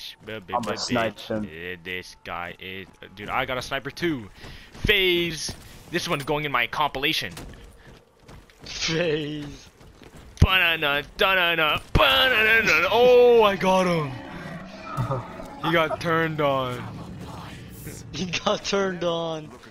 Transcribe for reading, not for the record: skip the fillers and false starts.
I'm a sniper. This guy is, dude. I got a sniper too. Phase. This one's going in my compilation. Phase. Banana, banana, banana. Oh, I got him. He got turned on. He got turned on.